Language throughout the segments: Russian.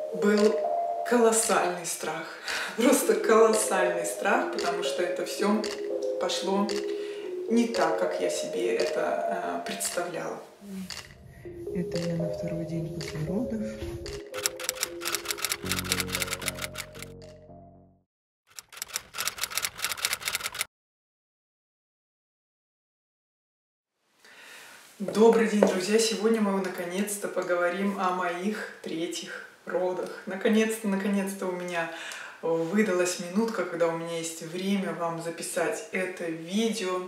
был колоссальный страх. Просто колоссальный страх, потому что это все пошло не так, как я себе это представляла. Это я на второй день после родов. Добрый день, друзья! Сегодня мы наконец-то поговорим о моих третьих родах. Наконец-то у меня выдалась минутка, когда у меня есть время вам записать это видео.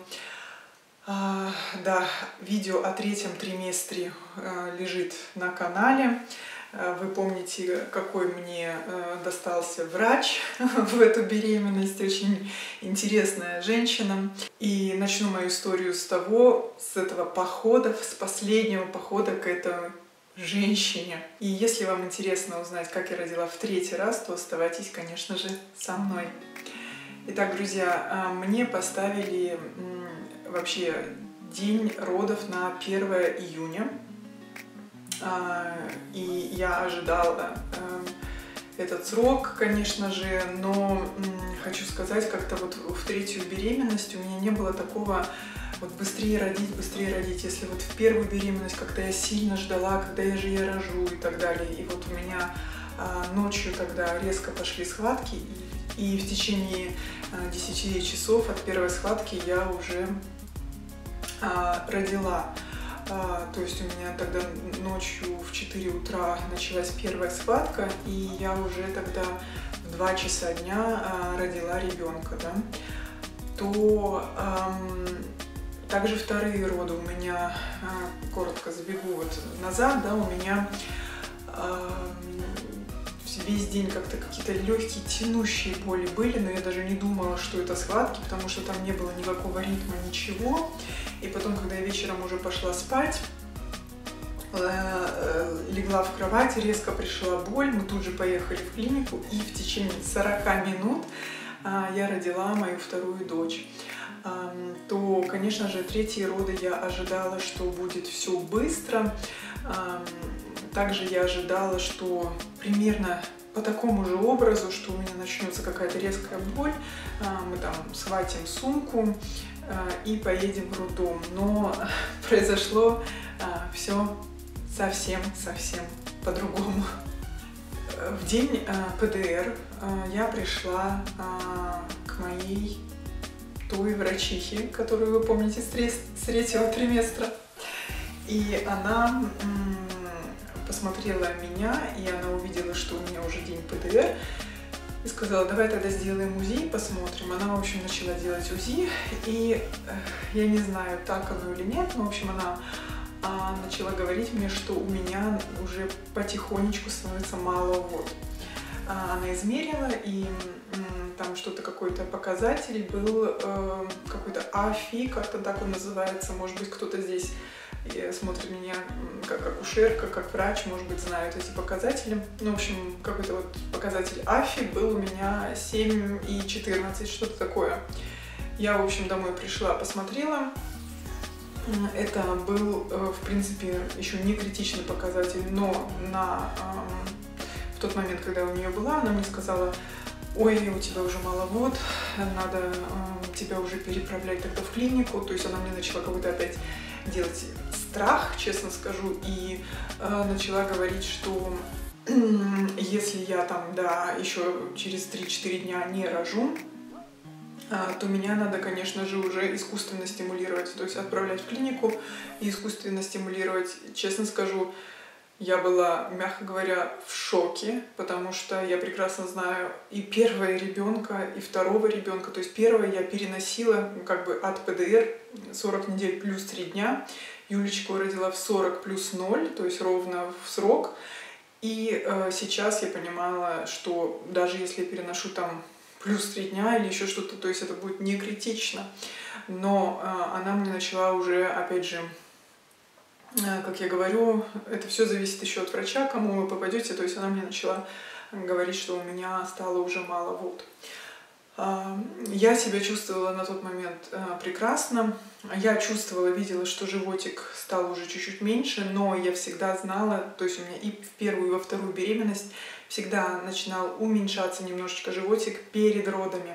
Да, видео о третьем триместре лежит на канале. Вы помните, какой мне достался врач в эту беременность, очень интересная женщина. И начну мою историю с этого похода, с последнего похода к этой женщине. И если вам интересно узнать, как я родила в третий раз, то оставайтесь, конечно же, со мной. Итак, друзья, мне поставили вообще день родов на 1 июня. И я ожидала этот срок, конечно же, но хочу сказать, как-то вот в третью беременность у меня не было такого вот быстрее родить. Если вот в первую беременность как-то я сильно ждала, когда я рожу и так далее. И вот у меня ночью тогда резко пошли схватки, и в течение 10 часов от первой схватки я уже родила. То есть у меня тогда ночью в 4 утра началась первая схватка, и я уже тогда в 2 часа дня родила ребенка, да. Также вторые роды у меня, коротко забегу вот назад, да, у меня весь день как-то какие-то легкие тянущие боли были, но я даже не думала, что это схватки, потому что там не было никакого ритма, ничего. И потом, когда я вечером уже пошла спать, легла в кровать, резко пришла боль, мы тут же поехали в клинику, и в течение 40 минут я родила мою вторую дочь. То, конечно же, третьи роды я ожидала, что будет все быстро. Также я ожидала, что примерно по такому же образу, что у меня начнется какая-то резкая боль, мы там схватим сумку и поедем в роддом. Но произошло все совсем по-другому. В день ПДР я пришла к моей той врачихе, которую вы помните с третьего триместра. И она посмотрела меня, и она увидела, что у меня уже день ПДР, и сказала: давай тогда сделаем УЗИ и посмотрим. Она, в общем, начала делать УЗИ, и я не знаю, так оно или нет, но, в общем, она начала говорить мне, что у меня уже потихонечку становится мало вод. Она измерила, и там что-то, какой-то показатель был, какой-то АФИ, как-то так он называется, может быть, кто-то здесь смотрит меня как акушерка, как врач, может быть, знают эти показатели. Ну, в общем, какой-то вот показатель АФИ был у меня 7,14, что-то такое. Я, в общем, домой пришла, посмотрела. Это был, в принципе, еще не критичный показатель, но в тот момент, когда я у нее была, она мне сказала: ой, у тебя уже мало вод, надо тебя уже переправлять тогда в клинику. То есть она мне начала какой-то опять делать страх, честно скажу, и начала говорить, что если я там, да, еще через 3-4 дня не рожу, то меня надо, конечно же, уже искусственно стимулировать, то есть отправлять в клинику и искусственно стимулировать. Честно скажу, я была, мягко говоря, в шоке, потому что я прекрасно знаю и первого ребенка, и второго ребенка. То есть первое я переносила как бы от ПДР 40 недель плюс 3 дня. Юлечку родила в 40 плюс 0, то есть ровно в срок. И сейчас я понимала, что даже если я переношу там плюс 3 дня или еще что-то, то есть это будет не критично. Но она мне начала уже, опять же, как я говорю, это все зависит еще от врача, кому вы попадете. То есть она мне начала говорить, что у меня стало уже мало вод. Я себя чувствовала на тот момент прекрасно. я чувствовала, видела, что животик стал уже чуть-чуть меньше, но я всегда знала, то есть у меня и в первую, и во вторую беременность всегда начинал уменьшаться немножечко животик перед родами.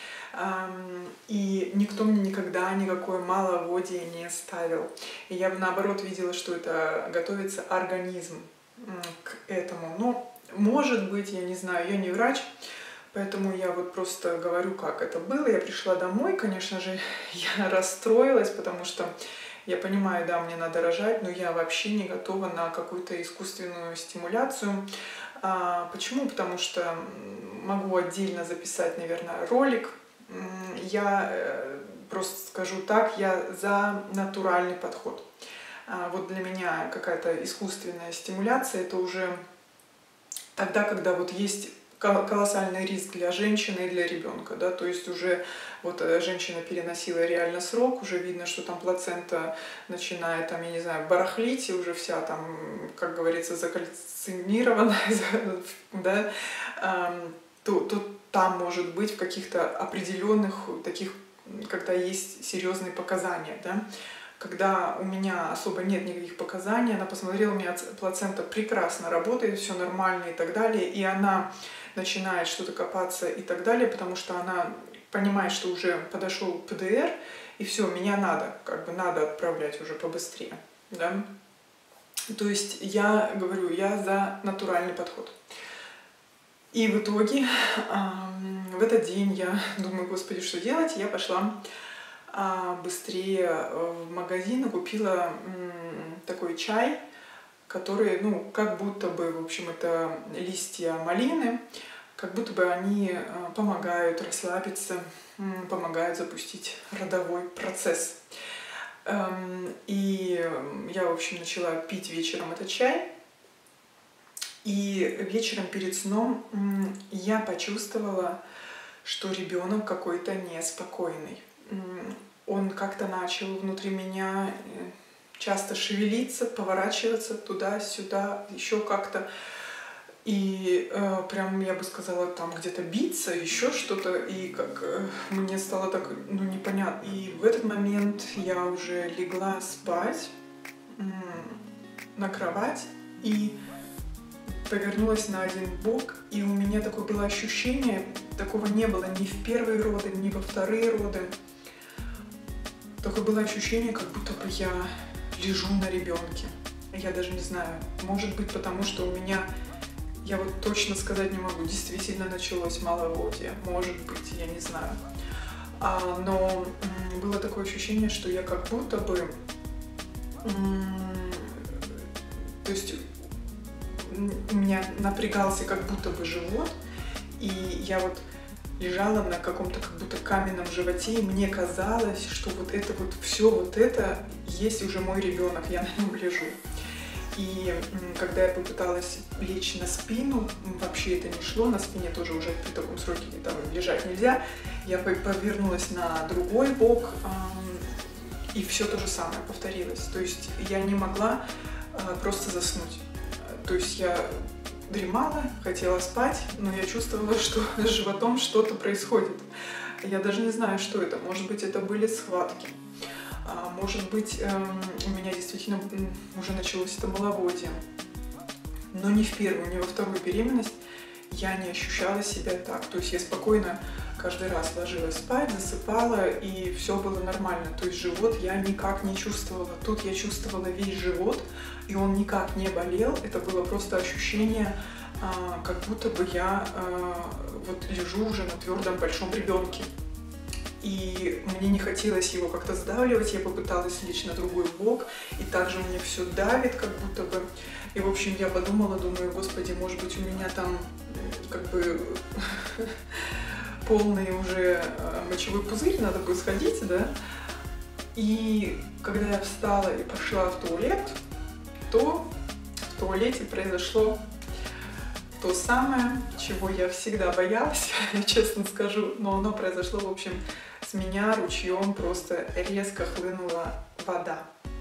И никто мне никогда никакое маловодие не ставил. И я наоборот видела, что это готовится организм к этому. Но, может быть, я не знаю, я не врач, поэтому я вот просто говорю, как это было. Я пришла домой, конечно же, я расстроилась, потому что я понимаю, да, мне надо рожать, но я вообще не готова на какую-то искусственную стимуляцию. Почему? Потому что могу отдельно записать, наверное, ролик. Я просто скажу так, я за натуральный подход. Вот для меня какая-то искусственная стимуляция — это уже тогда, когда вот есть колоссальный риск для женщины и для ребенка, да, то есть уже вот женщина переносила реально срок, уже видно, что там плацента начинает, там, я не знаю, барахлить, и уже вся там, как говорится, закальцинированная, да, то там может быть в каких-то определенных таких, когда есть серьезные показания, да. Когда у меня особо нет никаких показаний, она посмотрела, у меня плацента прекрасно работает, все нормально и так далее, и она начинает что-то копаться и так далее, потому что она понимает, что уже подошел ПДР, и все, меня надо, как бы надо отправлять уже побыстрее, да. То есть я говорю, я за натуральный подход. И в итоге в этот день я думаю, господи, что делать? Я пошла быстрее в магазин и купила такой чай, который, ну, как будто бы, в общем, это листья малины, как будто бы они помогают расслабиться, помогают запустить родовой процесс. И я, в общем, начала пить вечером этот чай. И вечером перед сном я почувствовала, что ребенок какой-то неспокойный. Он как-то начал внутри меня часто шевелиться, поворачиваться туда-сюда, еще как-то. И прям, я бы сказала, там где-то биться, еще что-то. И как мне стало так, ну, непонятно. И в этот момент я уже легла спать на кровать и повернулась на один бок, и у меня такое было ощущение, такого не было ни в первые роды, ни во вторые роды. Такое было ощущение, как будто бы я лежу на ребенке. Я даже не знаю, может быть, потому что у меня, я вот точно сказать не могу, действительно началось маловодие, может быть, я не знаю. Но было такое ощущение, что я как будто бы, то есть у меня напрягался как будто бы живот, и я вот лежала на каком-то как будто каменном животе, и мне казалось, что вот это вот все вот это есть уже мой ребенок, я на нем лежу. И когда я попыталась лечь на спину, вообще это не шло, на спине тоже уже при таком сроке там лежать нельзя, я повернулась на другой бок, и все то же самое повторилось. То есть я не могла просто заснуть. То есть я дремала, хотела спать, но я чувствовала, что с животом что-то происходит. Я даже не знаю, что это. Может быть, это были схватки. Может быть, у меня действительно уже началось это маловодие. Но ни в первую, ни во вторую беременность я не ощущала себя так. То есть я спокойно каждый раз ложилась спать, засыпала, и все было нормально. То есть живот я никак не чувствовала. Тут я чувствовала весь живот, и он никак не болел. Это было просто ощущение, как будто бы я вот лежу уже на твердом большом ребенке. И мне не хотелось его как-то сдавливать, я попыталась лечь на другой бок, и также мне все давит, как будто бы. И, в общем, я подумала, думаю, господи, может быть, у меня там как бы полный уже мочевой пузырь, надо будет сходить, да? И когда я встала и пошла в туалет, то в туалете произошло то самое, чего я всегда боялась, честно скажу, но оно произошло, в общем, с меня ручьем просто резко хлынула вода.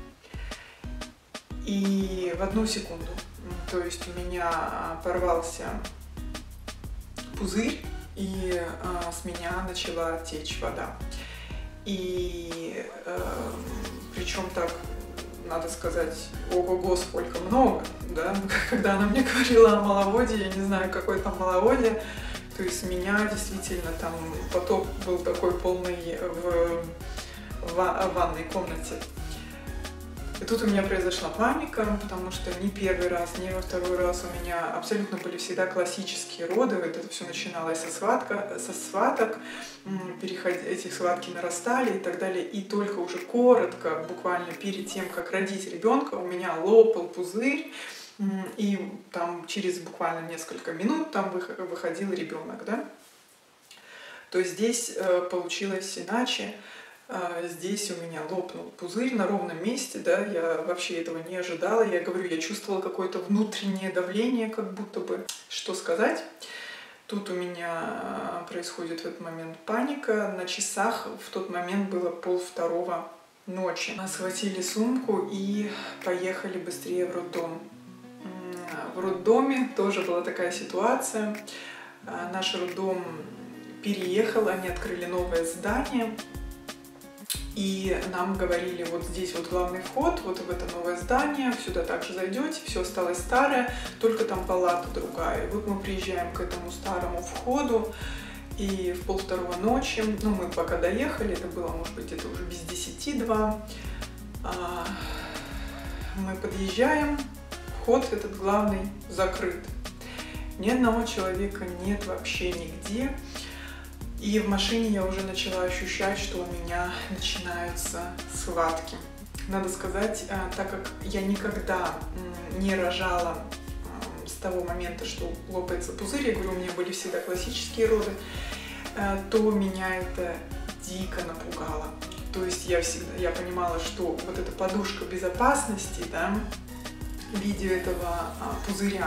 И в одну секунду, то есть у меня порвался пузырь, и с меня начала течь вода. И причем так, надо сказать, ого-го, сколько много, да, когда она мне говорила о маловодье, я не знаю, какое там маловодье, то есть меня действительно там поток был такой полный в ванной комнате. И тут у меня произошла паника, потому что ни первый раз, ни во второй раз у меня абсолютно были всегда классические роды. Это все начиналось со сваток, эти схватки нарастали и так далее. И только уже коротко, буквально перед тем, как родить ребенка, у меня лопал пузырь, и там через буквально несколько минут там выходил ребенок, да. То есть здесь получилось иначе. Здесь у меня лопнул пузырь на ровном месте, да, я вообще этого не ожидала. Я говорю, я чувствовала какое-то внутреннее давление, как будто бы. Что сказать? Тут у меня происходит в этот момент паника. На часах в тот момент было 1:30 ночи. Схватили сумку и поехали быстрее в роддом. В роддоме тоже была такая ситуация. Наш роддом переехал, они открыли новое здание. И нам говорили, вот здесь вот главный вход, вот в это новое здание, сюда также зайдете, все осталось старое, только там палата другая. И вот мы приезжаем к этому старому входу, и в 1:30 ночи, ну мы пока доехали, это было, может быть, где-то уже без 10:02, мы подъезжаем, вход этот главный закрыт. Ни одного человека нет вообще нигде. И в машине я уже начала ощущать, что у меня начинаются схватки. Надо сказать, так как я никогда не рожала с того момента, что лопается пузырь, я говорю, у меня были всегда классические роды, то меня это дико напугало. То есть я понимала, что вот эта подушка безопасности, да, в виде этого пузыря,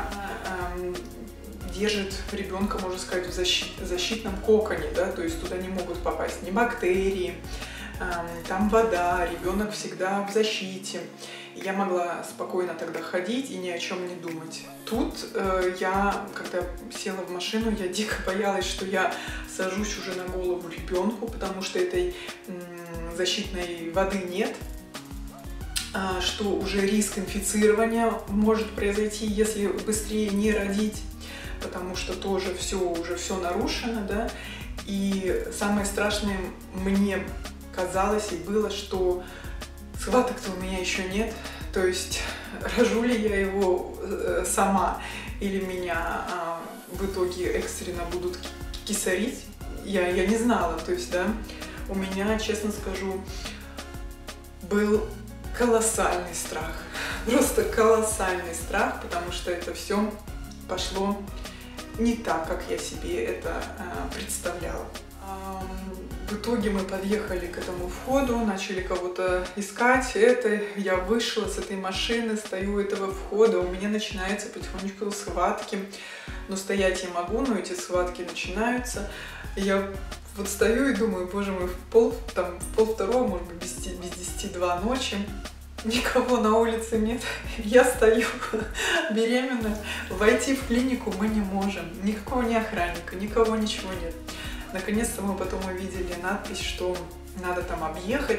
держит ребенка, можно сказать, в защитном коконе, да, то есть туда не могут попасть ни бактерии, там вода, ребенок всегда в защите. Я могла спокойно тогда ходить и ни о чем не думать. Тут я, когда села в машину, я дико боялась, что я сажусь уже на голову ребенку, потому что этой защитной воды нет, что уже риск инфицирования может произойти, если быстрее не родить, потому что тоже уже все нарушено, да. И самое страшное мне казалось и было, что схваток-то у меня еще нет, то есть рожу ли я его сама или меня в итоге экстренно будут кесарить, я не знала, то есть, да, у меня, честно скажу, был колоссальный страх, просто колоссальный страх, потому что это все пошло не так, как я себе это представляла. В итоге мы подъехали к этому входу, начали кого-то искать. Я вышла с этой машины, стою у этого входа, у меня начинаются потихонечку схватки. Но стоять я могу, но эти схватки начинаются. И я вот стою и думаю, боже мой, в 1:30, может быть, без 10:02 ночи. Никого на улице нет, я стою беременная, войти в клинику мы не можем, никакого ни охранника, никого, ничего нет. Наконец-то мы потом увидели надпись, что надо там объехать,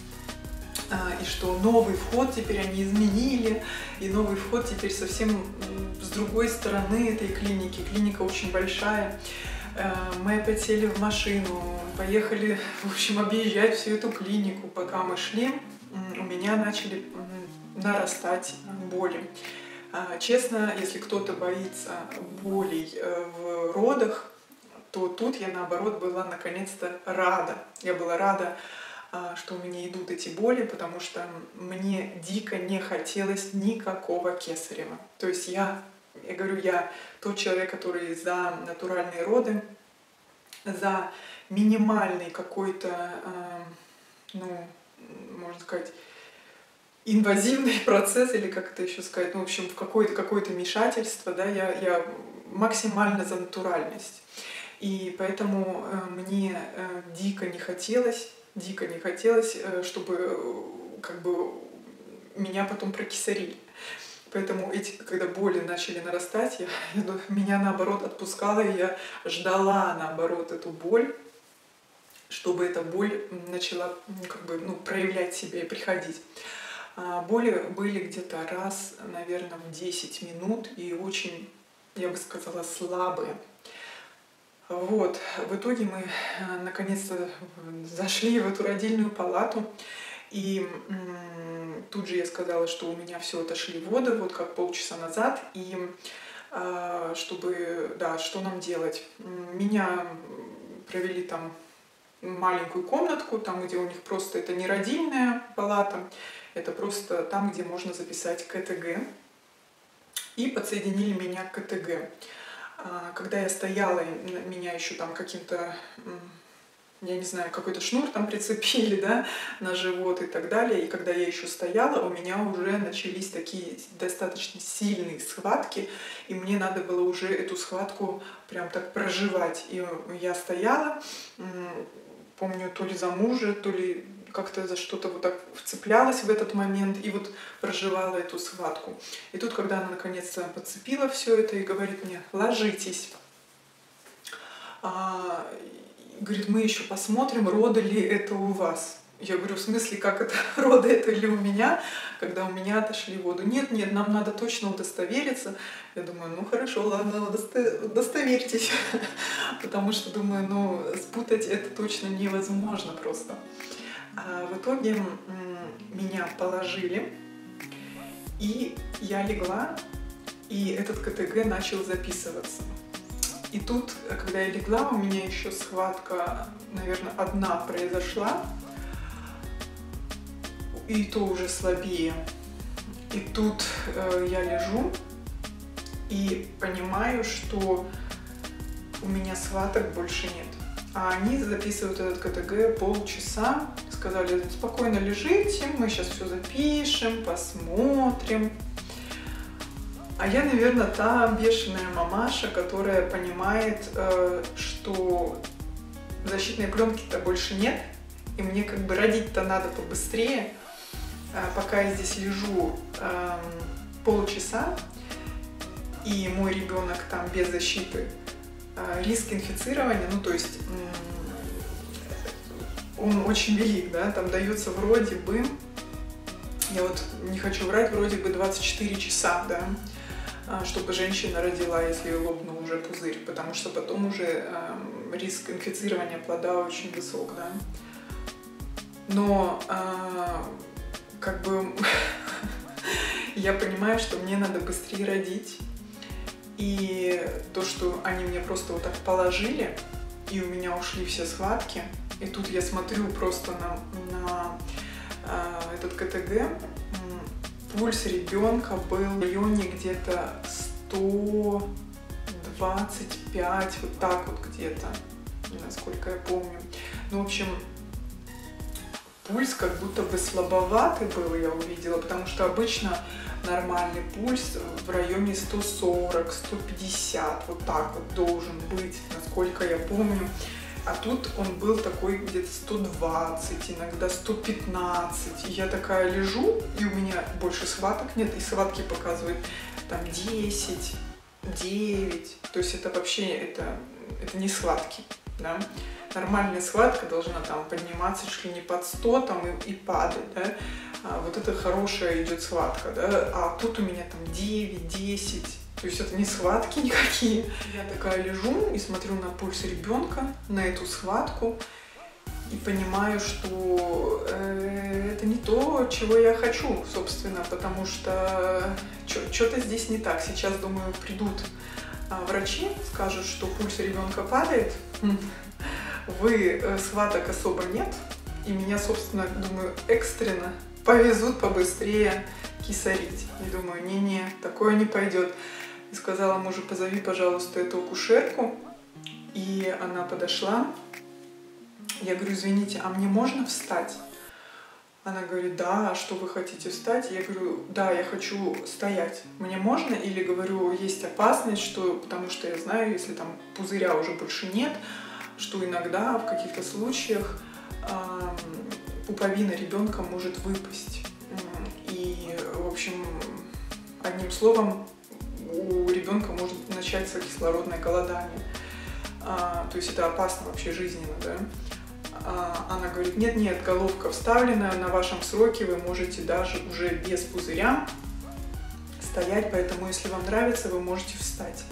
и что новый вход теперь они изменили, и новый вход теперь совсем с другой стороны этой клиники, клиника очень большая. Мы опять сели в машину, поехали, в общем, объезжать всю эту клинику, пока мы шли. У меня начали нарастать боли. Честно, если кто-то боится болей в родах, то тут я, наоборот, была наконец-то рада. Я была рада, что у меня идут эти боли, потому что мне дико не хотелось никакого кесарева. То есть я говорю, я тот человек, который за натуральные роды, за минимальный какой-то, можно сказать, инвазивный процесс, или как это еще сказать, в общем, в какое-то вмешательство, да, я максимально за натуральность. И поэтому мне дико не хотелось, чтобы как бы меня потом прокисарили. Поэтому когда боли начали нарастать, меня наоборот отпускало, и я ждала наоборот эту боль, чтобы эта боль начала проявлять себя и приходить. Боли были где-то раз, наверное, в 10 минут и очень, я бы сказала, слабые. Вот, в итоге мы наконец-то зашли в эту родильную палату, и тут же я сказала, что у меня все отошли воды, вот как полчаса назад, и что нам делать. Меня провели там маленькую комнатку, там, где у них просто это не родильная палата, это просто там, где можно записать КТГ, и подсоединили меня к КТГ. Когда я стояла, меня еще там каким-то, я не знаю, какой-то шнур там прицепили, да, на живот и так далее. И когда я еще стояла, у меня уже начались такие достаточно сильные схватки, и мне надо было уже эту схватку прям так проживать. И я стояла, помню, то ли за мужа, то ли как-то за что-то вот так вцеплялась в этот момент и вот проживала эту схватку. И тут, когда она наконец-то подцепила все это и говорит мне: ложитесь. Говорит: мы еще посмотрим, роды ли это у вас. Я говорю: в смысле, как это, роды это ли у меня, когда у меня отошли воду? Нет, нам надо точно удостовериться. Я думаю: ну хорошо, ладно, удостоверьтесь. Потому что думаю, спутать это точно невозможно просто. В итоге меня положили, и я легла, и этот КТГ начал записываться. И тут, когда я легла, у меня еще схватка, наверное, одна произошла, и то уже слабее. И тут я лежу и понимаю, что у меня схваток больше нет. А они записывают этот КТГ полчаса, сказали: спокойно лежите, мы сейчас все запишем, посмотрим. А я, наверное, та бешеная мамаша, которая понимает, что защитной пленки-то больше нет, и мне как бы родить-то надо побыстрее. Пока я здесь лежу полчаса, и мой ребенок там без защиты, риск инфицирования, то есть он очень велик, да, там дается вроде бы, я вот не хочу врать, вроде бы 24 часа, да, чтобы женщина родила, если лопнул уже пузырь, потому что потом уже риск инфицирования плода очень высок, да. Но как бы я понимаю, что мне надо быстрее родить. И то, что они мне просто вот так положили, и у меня ушли все схватки, и тут я смотрю просто на этот КТГ, пульс ребенка был в районе где-то 125, вот так вот где-то, насколько я помню. В общем, пульс как будто бы слабоватый был, я увидела, потому что обычно нормальный пульс в районе 140, 150, вот так вот должен быть, насколько я помню. А тут он был такой где-то 120, иногда 115. И я такая лежу, и у меня больше схваток нет, и схватки показывают там 10, 9. То есть это вообще, это не схватки, да? Нормальная схватка должна там подниматься чуть ли не под 100 там, и падать, да? Вот это хорошая идет схватка, да? А тут у меня там 9, 10. То есть это не схватки никакие. Я такая лежу и смотрю на пульс ребенка, на эту схватку, и понимаю, что это не то, чего я хочу, собственно, потому что что-то здесь не так. Сейчас, думаю, придут врачи, скажут, что пульс ребенка падает, схваток особо нет, и меня, собственно, думаю, экстренно повезут побыстрее кисарить. И думаю, не-не, такое не пойдет. И сказала мужу: позови, пожалуйста, эту акушерку. И она подошла. Я говорю: извините, а мне можно встать? Она говорит: да, а что вы хотите, встать? Я говорю: да, я хочу стоять. Мне можно? Или, говорю, есть опасность, потому что я знаю, если там пузыря уже больше нет, что иногда в каких-то случаях пуповина ребенка может выпасть. И, в общем, одним словом, у ребенка может начаться кислородное голодание. То есть это опасно вообще жизненно, да? она говорит, нет, головка вставлена, на вашем сроке вы можете даже уже без пузыря стоять, поэтому если вам нравится, вы можете встать.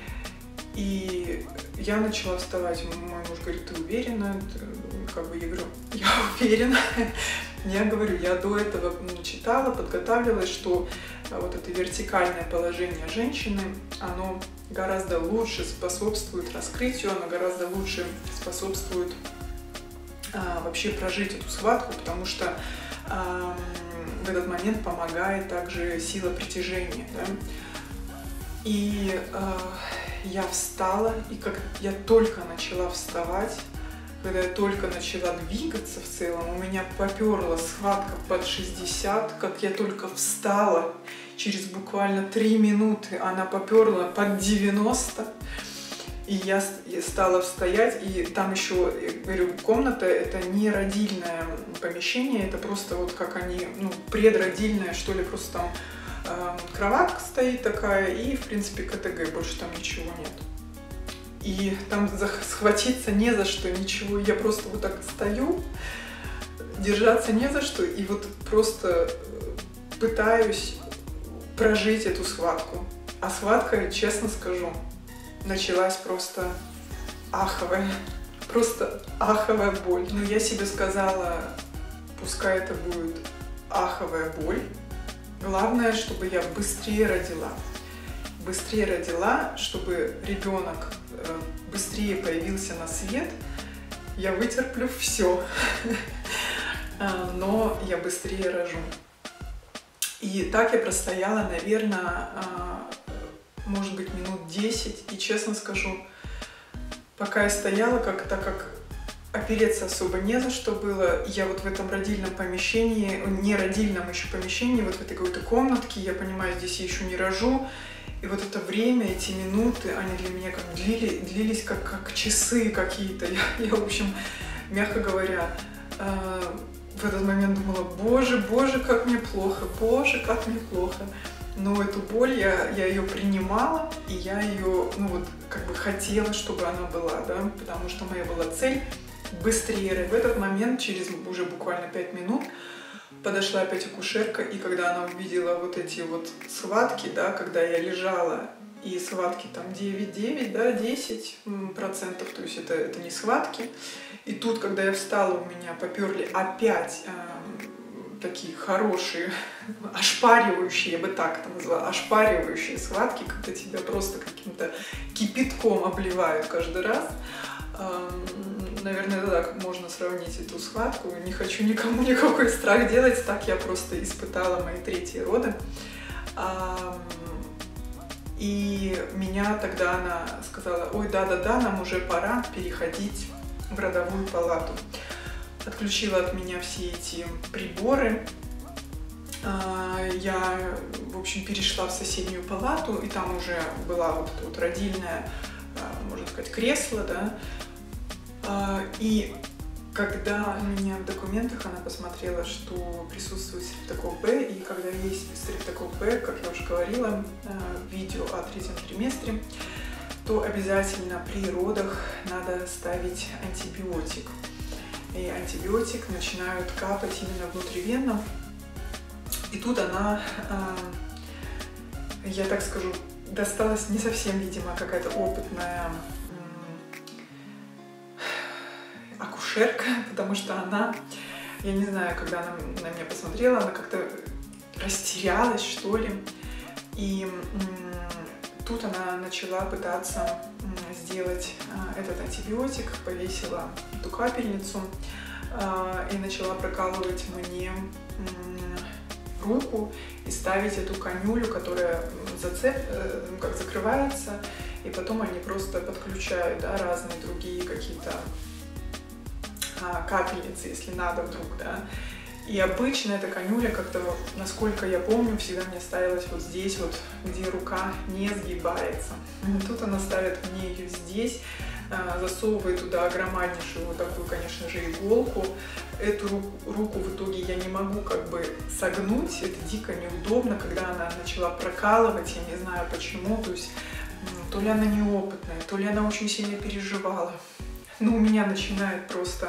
И я начала вставать. Мой муж говорит, ты уверена? Как бы я говорю, я уверена. Я говорю, я до этого читала, подготавливалась, что вот это вертикальное положение женщины, оно гораздо лучше способствует раскрытию, оно гораздо лучше способствует вообще прожить эту схватку, потому что в этот момент помогает также сила притяжения. Да? И я встала, и как я только начала вставать, когда я только начала двигаться в целом, у меня поперла схватка под 60, как я только встала, через буквально 3 минуты она поперла под 90, и я стала стоять, и там еще, я говорю, комната — это не родильное помещение, это просто вот как они, предродильное, что ли, просто там кроватка стоит такая, и, в принципе, КТГ, больше там ничего нет. И там схватиться не за что, ничего. Я просто вот так стою, держаться не за что, и вот просто пытаюсь прожить эту схватку. А схватка, честно скажу, началась просто аховая боль. Но я себе сказала, пускай это будет аховая боль. Главное, чтобы я быстрее родила. Быстрее родила, чтобы ребенок быстрее появился на свет. Я вытерплю все, но я быстрее рожу. И так я простояла, наверное, может быть, минут 10. И честно скажу, пока я стояла, так как опереться особо не за что было, я вот в этом родильном помещении, не родильном еще помещении, вот в этой какой-то комнатке, я понимаю, здесь я еще не рожу. И вот это время, эти минуты, они для меня как длились как часы какие-то. Я, в общем, мягко говоря, в этот момент думала, боже, как мне плохо, боже, как мне плохо. Но эту боль я ее принимала, и я ее, как бы хотела, чтобы она была, да, потому что моя была цель быстрее. В этот момент, через уже буквально 5 минут, подошла опять акушерка, и когда она увидела вот эти вот схватки, да, когда я лежала, и схватки там 9, да, 10%, то есть это не схватки. И тут, когда я встала, у меня поперли опять такие хорошие, ошпаривающие, я бы так это назвала, ошпаривающие схватки, когда тебя просто каким-то кипятком обливают каждый раз. Наверное, так можно сравнить эту схватку. Не хочу никому никакой страх делать, так я просто испытала мои 3-е роды. И меня тогда она сказала, ой, да, нам уже пора переходить в родовую палату. Отключила от меня все эти приборы. Я, в общем, перешла в соседнюю палату, и там уже была вот эта вот родильная, можно сказать, кресло, да. И когда у меня в документах она посмотрела, что присутствует стрептококк Б, и когда есть стрептококк Б, как я уже говорила в видео о 3-м триместре, то обязательно при родах надо ставить антибиотик. И антибиотик начинают капать именно внутривенно. И тут она, я так скажу, досталась не совсем, видимо, какая-то опытная акушерка, потому что она, я не знаю, когда она на меня посмотрела, она как-то растерялась, что ли. И тут она начала пытаться сделать этот антибиотик, повесила эту капельницу и начала прокалывать мне руку и ставить эту канюлю, которая как закрывается, и потом они просто подключают, да, разные другие какие-то капельницы, если надо вдруг, да. И обычно эта канюля как-то, насколько я помню, всегда мне ставилась вот здесь вот, где рука не сгибается. И тут она ставит мне ее здесь, засовывает туда громаднейшую вот такую, конечно же, иголку. Эту руку в итоге я не могу как бы согнуть, это дико неудобно, когда она начала прокалывать, я не знаю почему, то есть то ли она неопытная, то ли она очень сильно переживала. Но у меня начинает просто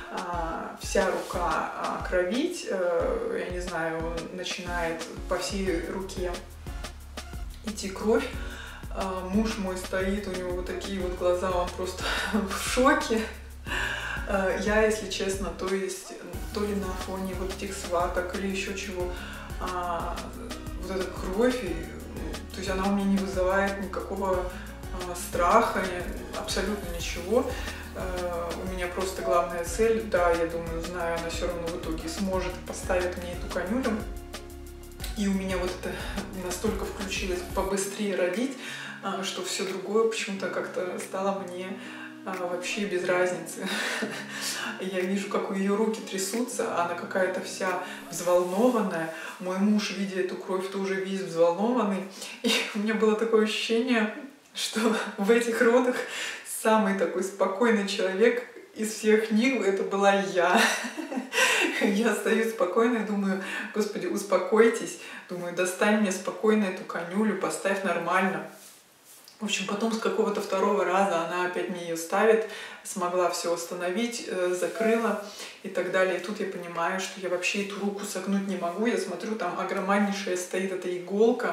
вся рука кровить, я не знаю, начинает по всей руке идти кровь. Муж мой стоит, у него вот такие вот глаза, он просто в шоке. Я, если честно, то ли на фоне вот этих схваток или еще чего, вот эта кровь, то есть она у меня не вызывает никакого страха, абсолютно ничего. У меня просто главная цель, да, я думаю, знаю, она все равно в итоге сможет, поставит мне эту конюлю. И у меня вот это настолько включилось побыстрее родить, что все другое почему-то как-то стало мне вообще без разницы. Я вижу, как у ее руки трясутся, она какая-то вся взволнованная. Мой муж, видя эту кровь, тоже весь взволнованный. И у меня было такое ощущение, что в этих родах самый такой спокойный человек из всех них это была я. Я стою спокойно и думаю: Господи, успокойтесь. Думаю, достань мне спокойно эту конюлю, поставь нормально. В общем, потом с какого-то второго раза она опять мне ее ставит, смогла все остановить, закрыла и так далее. И тут я понимаю, что я вообще эту руку согнуть не могу. Я смотрю, там огромнейшая стоит эта иголка,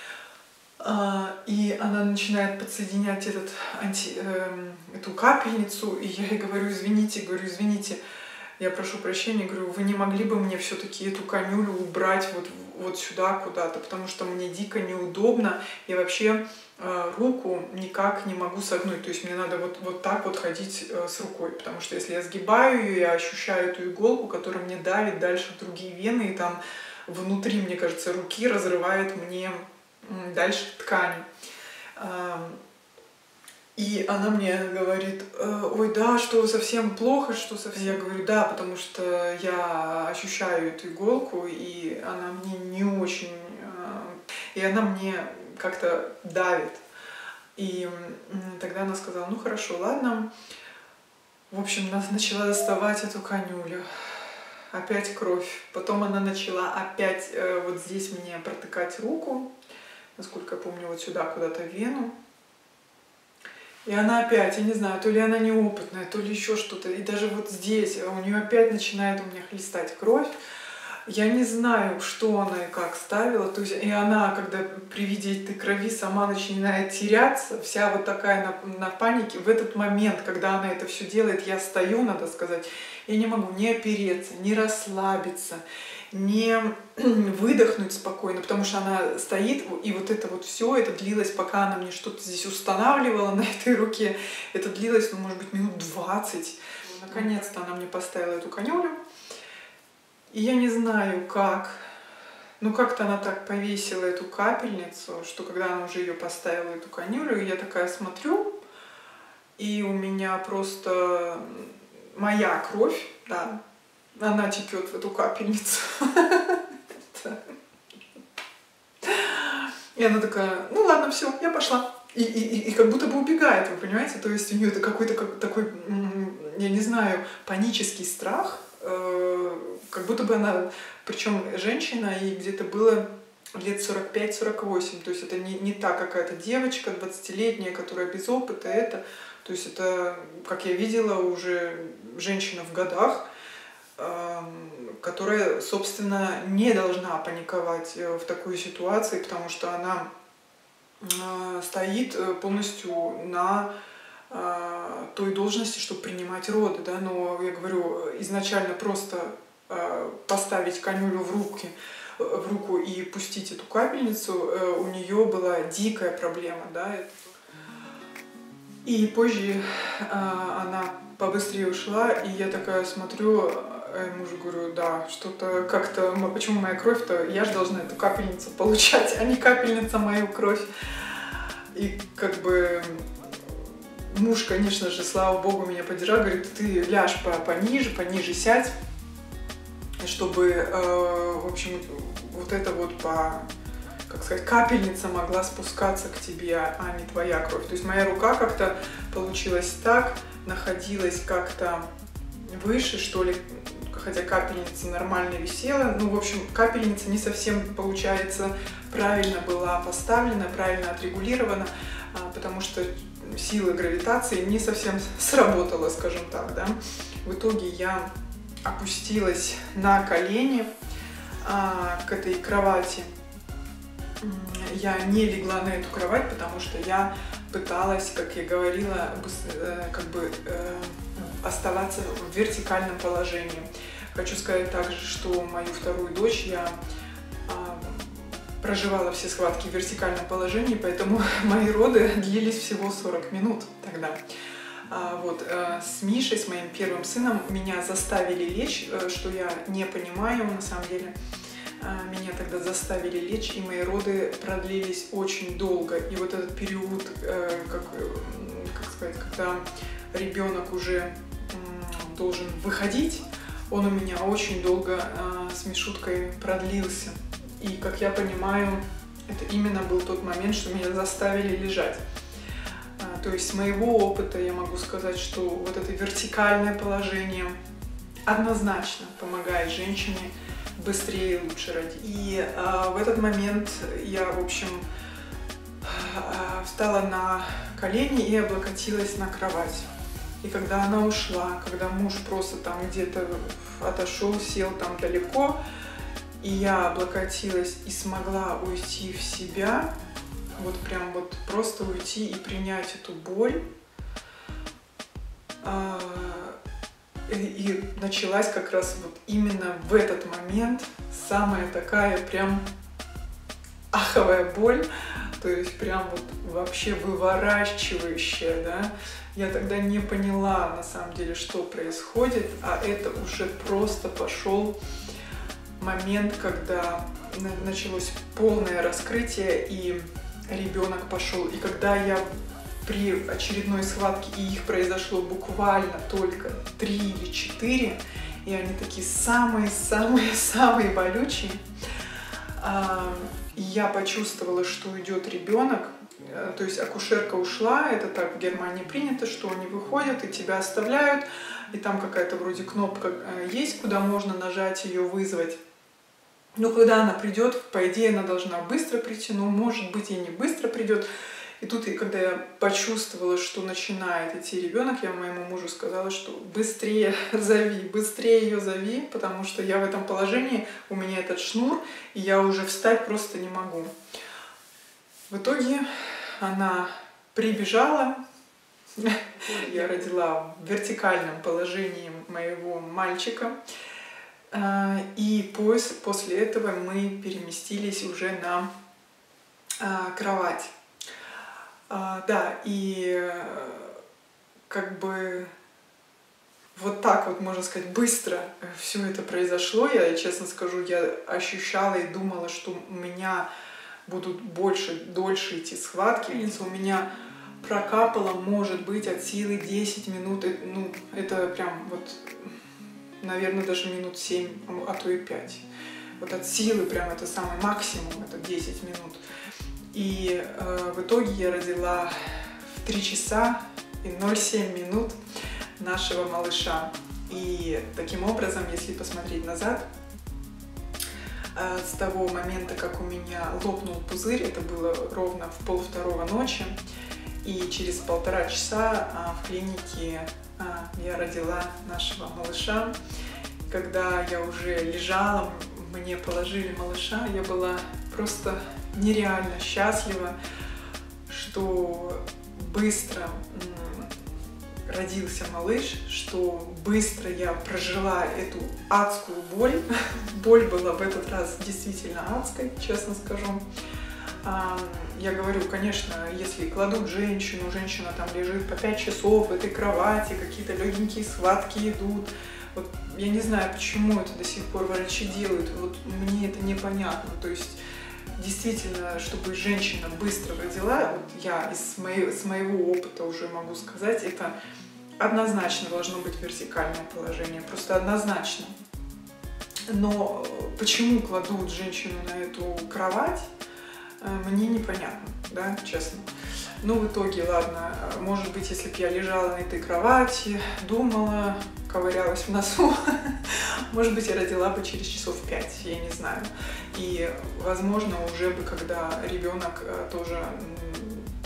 и она начинает подсоединять эту капельницу. И я ей говорю: извините, я прошу прощения, говорю, вы не могли бы мне все-таки эту конюлю убрать вот сюда куда-то, потому что мне дико неудобно, я вообще руку никак не могу согнуть, то есть мне надо вот так вот ходить с рукой, потому что если я сгибаю ее, я ощущаю эту иголку, которая мне давит дальше в другие вены, и там внутри, мне кажется, руки разрывает мне дальше ткань. И она мне говорит: ой, да, что совсем плохо, что совсем... Я говорю: да, потому что я ощущаю эту иголку, и она мне не очень... И она мне как-то давит. И тогда она сказала: ну хорошо, ладно. В общем, начала доставать эту конюлю. Опять кровь. Потом она начала опять вот здесь мне протыкать руку. Насколько я помню, вот сюда куда-то в вену. И она опять, я не знаю, то ли она неопытная, то ли еще что-то. И даже вот здесь у нее опять начинает у меня хлестать кровь. Я не знаю, что она и как ставила. То есть, и она, когда при виде этой крови, сама начинает теряться, вся вот такая на панике. В этот момент, когда она это все делает, я стою, надо сказать, я не могу ни опереться, ни расслабиться, не выдохнуть спокойно, потому что она стоит, и вот это вот все, это длилось, пока она мне что-то здесь устанавливала на этой руке, это длилось, ну, может быть, минут 20. Наконец-то она мне поставила эту конюлю, и я не знаю как, но как-то она так повесила эту капельницу, что когда она уже ее поставила, эту конюлю, я такая смотрю, и у меня просто моя кровь, да, она текет в эту капельницу. И она такая: ну ладно, все, я пошла. И как будто бы убегает, вы понимаете? То есть у нее это какой-то такой, я не знаю, панический страх. Как будто бы она, причем женщина, ей где-то было лет 45-48. То есть это не та какая-то девочка 20-летняя, которая без опыта. То есть это, как я видела, уже женщина в годах, которая, собственно, не должна паниковать в такой ситуации, потому что она стоит полностью на той должности, чтобы принимать роды, да, но я говорю, изначально просто поставить конюлю в руку и пустить эту капельницу, у нее была дикая проблема, да. И позже она побыстрее ушла, и я такая смотрю, мужу говорю: да, что-то как-то, почему моя кровь-то, я же должна эту капельницу получать, а не капельница мою кровь. И как бы муж, конечно же, слава богу, меня поддержал, говорит: ты ляжь пониже сядь, чтобы, в общем, вот это вот как сказать, капельница могла спускаться к тебе, а не твоя кровь. То есть моя рука как-то получилась так, находилась как-то выше, что ли, хотя капельница нормально висела. Ну, в общем, капельница не совсем, получается, правильно была поставлена, правильно отрегулирована. потому что сила гравитации не совсем сработала, скажем так, да. В итоге я опустилась на колени к этой кровати. Я не легла на эту кровать, потому что я пыталась, как я говорила, оставаться в вертикальном положении. Хочу сказать также, что мою вторую дочь я проживала все схватки в вертикальном положении, поэтому мои роды длились всего 40 минут тогда. С Мишей, с моим первым сыном, меня заставили лечь, что я не понимаю на самом деле. Меня тогда заставили лечь, и мои роды продлились очень долго. И вот этот период, когда ребенок уже должен выходить, он у меня очень долго с Мишуткой продлился. И, как я понимаю, это именно был тот момент, что меня заставили лежать. То есть с моего опыта я могу сказать, что вот это вертикальное положение однозначно помогает женщине быстрее и лучше родить. И в этот момент я, в общем, встала на колени и облокотилась на кровать. И когда она ушла, когда муж просто там где-то отошел, сел там далеко, и я облокотилась и смогла уйти в себя, вот прям вот просто уйти и принять эту боль. И началась как раз вот именно в этот момент самая такая прям аховая боль, то есть прям вот вообще выворачивающая, да. Я тогда не поняла на самом деле, что происходит, а это уже просто пошел момент, когда началось полное раскрытие, и ребенок пошел. И когда я при очередной схватке, и их произошло буквально только 3 или 4, и они такие самые-самые-самые болючие, я почувствовала, что идет ребенок. То есть акушерка ушла, это так в Германии принято, что они выходят и тебя оставляют, и там какая-то вроде кнопка есть, куда можно нажать ее вызвать. Но когда она придет, по идее она должна быстро прийти, но может быть и не быстро придет. И тут, когда я почувствовала, что начинает идти ребенок, я моему мужу сказала, что быстрее ее зови, потому что я в этом положении, у меня этот шнур, и я уже встать просто не могу. В итоге она прибежала, я родила в вертикальном положении моего мальчика, и после этого мы переместились уже на кровать. Да, и как бы вот так вот, можно сказать, быстро все это произошло. Я, честно скажу, я ощущала и думала, что у меня будут дольше идти схватки. У меня прокапало, может быть, от силы 10 минут. Ну, это прям вот, наверное, даже минут 7, а то и 5. Вот от силы прям это самый максимум, это 10 минут. И в итоге я родила в 3 часа и 07 минут нашего малыша. И таким образом, если посмотреть назад, с того момента, как у меня лопнул пузырь, это было ровно в 1:30 ночи, и через 1,5 часа в клинике я родила нашего малыша. Когда я уже лежала, мне положили малыша, я была просто нереально счастлива, что быстро родился малыш, что быстро я прожила эту адскую боль. Боль была в этот раз действительно адской, честно скажу. Я говорю, конечно, если кладут женщину, женщина там лежит по 5 часов в этой кровати, какие-то легенькие схватки идут. Вот я не знаю, почему это до сих пор врачи делают, вот мне это непонятно. То есть действительно, чтобы женщина быстро родила, вот я с моего опыта уже могу сказать, это однозначно должно быть вертикальное положение, просто однозначно. Но почему кладут женщину на эту кровать, мне непонятно, да, честно. Ну, в итоге, ладно, может быть, если бы я лежала на этой кровати, думала, ковырялась в носу, может быть, я родила бы через часов 5, я не знаю. И, возможно, уже бы, когда ребенок тоже, я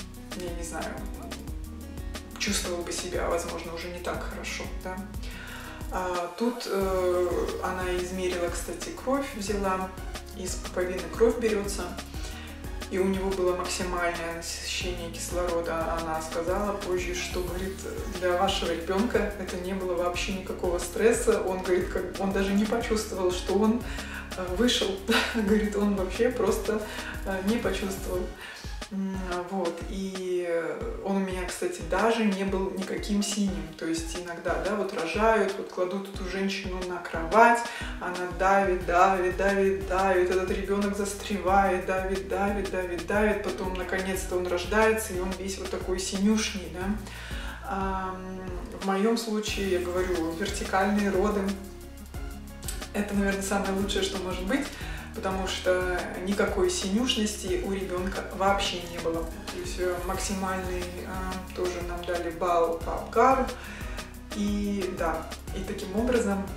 я не знаю, чувствовал бы себя, возможно, уже не так хорошо, да. Тут она измерила, кстати, кровь, взяла, из пуповины кровь берется, и у него было максимальное насыщение кислорода. Она сказала позже, что, говорит, для вашего ребенка это не было вообще никакого стресса. Он, говорит, он даже не почувствовал, что он вышел. Говорит, он вообще просто не почувствовал. Вот. И он у меня, кстати, даже не был никаким синим. То есть иногда, да, вот рожают, вот кладут эту женщину на кровать, она давит, этот ребенок застревает, давит, потом наконец-то он рождается, и он весь вот такой синюшный, да. В моем случае, я говорю, вертикальные роды — это, наверное, самое лучшее, что может быть, потому что никакой синюшности у ребенка вообще не было. То есть максимальный тоже нам дали балл по Апгару. И да, и таким образом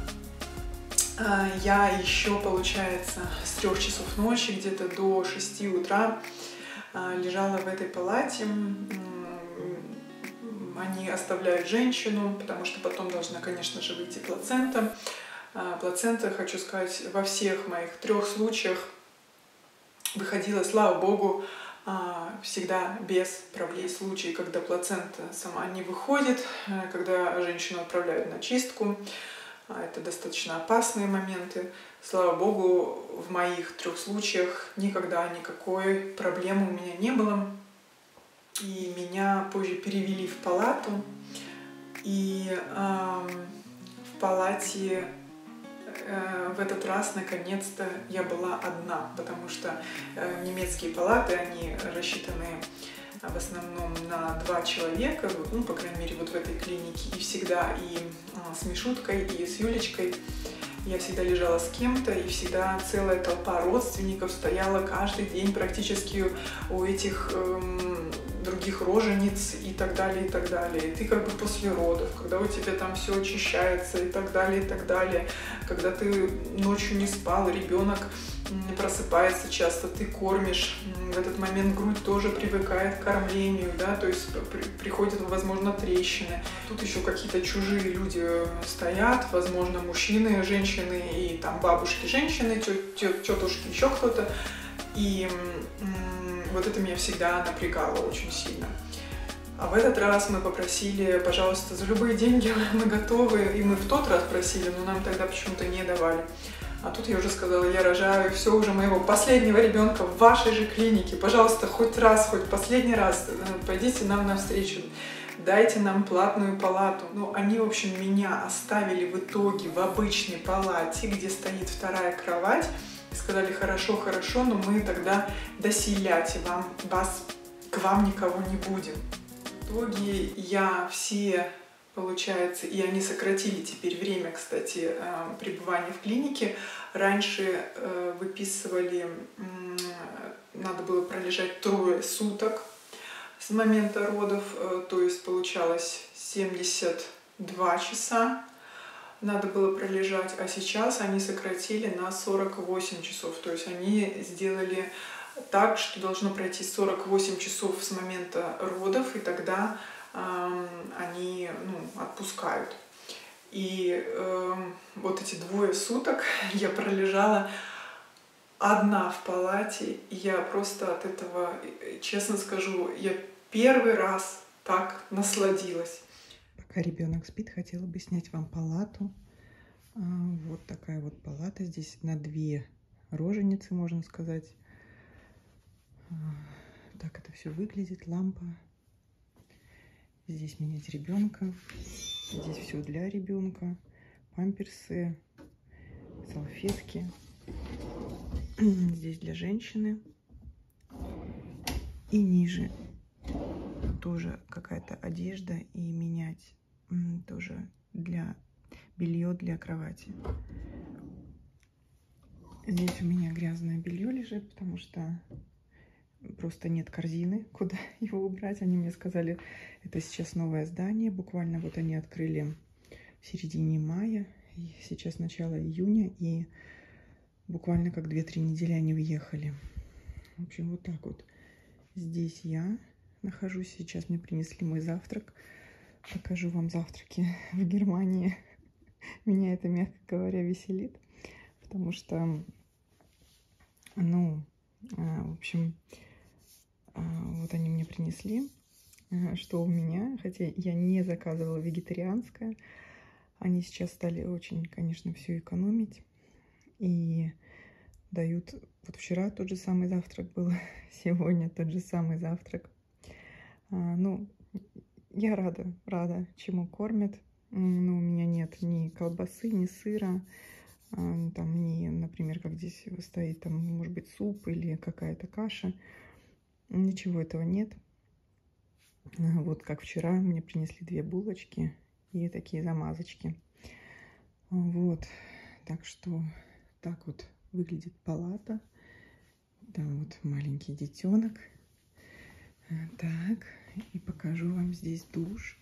я еще, получается, с 3 часов ночи где-то до 6 утра лежала в этой палате. Они оставляют женщину, потому что потом должна, конечно же, выйти плацента. Плацента, хочу сказать, во всех моих 3 случаях выходила, слава богу, всегда без проблем. Есть случаи, когда плацента сама не выходит, когда женщину отправляют на чистку. Это достаточно опасные моменты. Слава богу, в моих 3 случаях никогда никакой проблемы у меня не было. И меня позже перевели в палату. И в палате в этот раз, наконец-то, я была одна, потому что немецкие палаты, они рассчитаны в основном на 2 человека, ну, по крайней мере, вот в этой клинике, и всегда и с Мишуткой, и с Юлечкой. Я всегда лежала с кем-то, и всегда целая толпа родственников стояла каждый день практически у этих других рожениц и так далее, и так далее. И ты как бы после родов, когда у тебя там все очищается и так далее, когда ты ночью не спал, ребенок просыпается часто, ты кормишь, в этот момент грудь тоже привыкает к кормлению, да, то есть приходят, возможно, трещины. Тут еще какие-то чужие люди стоят, возможно, мужчины, женщины и там бабушки, женщины, тетушки, еще кто-то. И вот это меня всегда напрягало очень сильно. А в этот раз мы попросили, пожалуйста, за любые деньги мы готовы. И мы в тот раз просили, но нам тогда почему-то не давали. А тут я уже сказала, я рожаю все уже моего последнего ребенка в вашей же клинике. Пожалуйста, хоть раз, хоть последний раз пойдите нам навстречу. Дайте нам платную палату. Ну, они, в общем, меня оставили в итоге в обычной палате, где стоит 2-я кровать. И сказали, хорошо, но мы тогда доселять к вам никого не будем. В итоге я все, получается, и они сократили теперь время, кстати, пребывания в клинике. Раньше выписывали, надо было пролежать 3 суток с момента родов, то есть получалось 72 часа. Надо было пролежать, а сейчас они сократили на 48 часов. То есть они сделали так, что должно пройти 48 часов с момента родов, и тогда они отпускают. И вот эти 2 суток я пролежала одна в палате, и я просто от этого, честно скажу, я первый раз так насладилась. Пока ребенок спит, хотела бы снять вам палату. Вот такая вот палата. Здесь на 2 роженицы, можно сказать. Так это все выглядит. Лампа. Здесь менять ребенка. Здесь все для ребенка. Памперсы, салфетки. Здесь для женщины. И ниже тоже какая-то одежда и менять тоже для белье для кровати. Здесь у меня грязное белье лежит, потому что просто нет корзины, куда его убрать. Они мне сказали, это сейчас новое здание, буквально вот они открыли в середине мая, и сейчас начало июня, и буквально как 2-3 недели они въехали. В общем, вот так вот. Здесь я нахожусь. Сейчас мне принесли мой завтрак. Покажу вам завтраки в Германии. Меня это, мягко говоря, веселит, потому что, ну, в общем, вот они мне принесли, что у меня, хотя я не заказывала вегетарианское. Они сейчас стали очень, конечно, все экономить и дают. Вот вчера тот же самый завтрак был, сегодня тот же самый завтрак. Ну, я рада, чему кормят. Но у меня нет ни колбасы, ни сыра, там, ни, например, как здесь стоит, там, может быть, суп или какая-то каша. Ничего этого нет. Вот как вчера мне принесли 2 булочки и такие замазочки. Вот, так что так вот выглядит палата. Там вот маленький детенок. Так, и покажу вам здесь душ.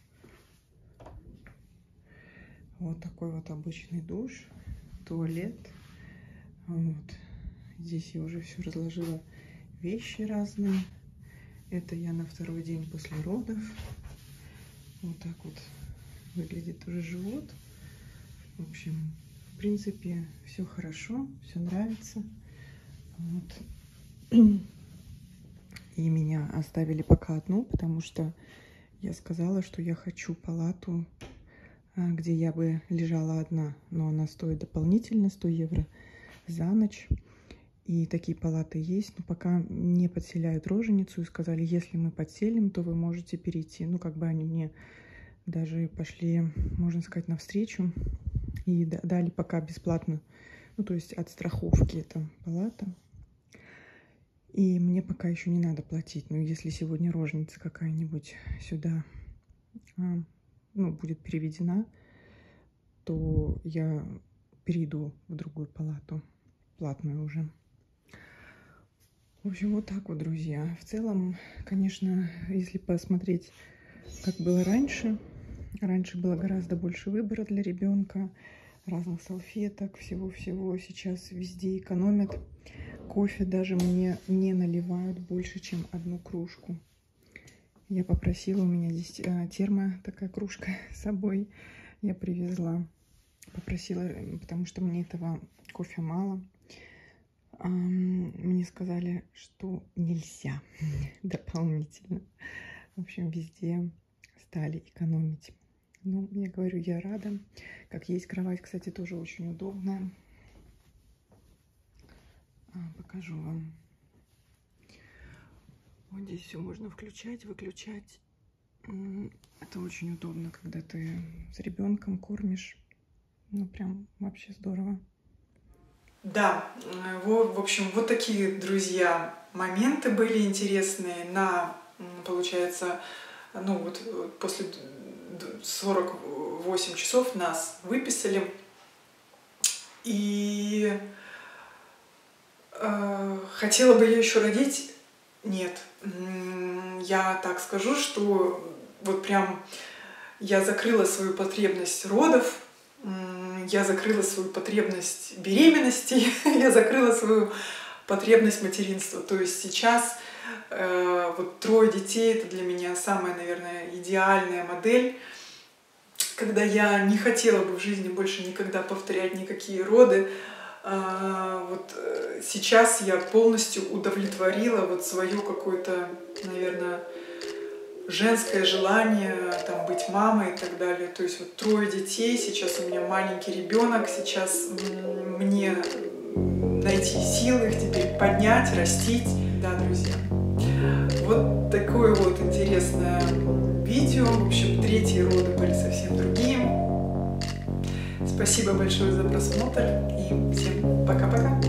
Вот такой вот обычный душ, туалет. Вот. Здесь я уже все разложила, вещи разные. Это я на 2-й день после родов. Вот так вот выглядит уже живот. В общем, в принципе, все хорошо, все нравится. Вот. И меня оставили пока одну, потому что я сказала, что я хочу палату, где я бы лежала одна, но она стоит дополнительно 100 евро за ночь. И такие палаты есть, но пока не подселяют роженицу. И сказали, если мы подселим, то вы можете перейти. Ну, как бы они мне даже пошли, можно сказать, навстречу. И дали пока бесплатно, ну, то есть от страховки эта палата. И мне пока еще не надо платить. Но если сегодня роженица какая-нибудь сюда, ну, будет переведена, то я перейду в другую палату, платную уже. В общем, вот так вот, друзья. В целом, конечно, если посмотреть, как было раньше было гораздо больше выбора для ребенка, разных салфеток, всего-всего. Сейчас везде экономят. Кофе даже мне не наливают больше, чем 1 кружку. Я попросила, у меня здесь термо, такая кружка с собой, я привезла. Попросила, потому что мне этого кофе мало. Мне сказали, что нельзя дополнительно. В общем, везде стали экономить. Ну, я говорю, я рада. Как есть кровать, кстати, тоже очень удобная. Покажу вам. Вот здесь все можно включать, выключать. Это очень удобно, когда ты с ребенком кормишь. Ну, прям вообще здорово. Да, в общем, вот такие, друзья, моменты были интересные. Получается, ну вот после 48 часов нас выписали. И хотела бы я еще родить? Нет. Я так скажу, что вот прям я закрыла свою потребность родов, я закрыла свою потребность беременности, я закрыла свою потребность материнства. То есть сейчас вот 3 детей — это для меня самая, наверное, идеальная модель, когда я не хотела бы в жизни больше никогда повторять никакие роды. Вот сейчас я полностью удовлетворила вот свое какое-то, наверное, женское желание там быть мамой и так далее. То есть вот 3 детей, сейчас у меня маленький ребенок, сейчас мне найти силы их теперь поднять, растить. Да, друзья. Вот такое вот интересное видео. В общем, 3-е роды были совсем другие. Спасибо большое за просмотр и всем пока-пока.